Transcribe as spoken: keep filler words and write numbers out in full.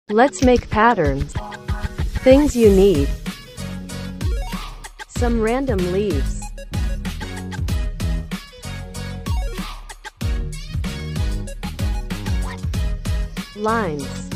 Let's make patterns. Things you need: some random leaves, lines,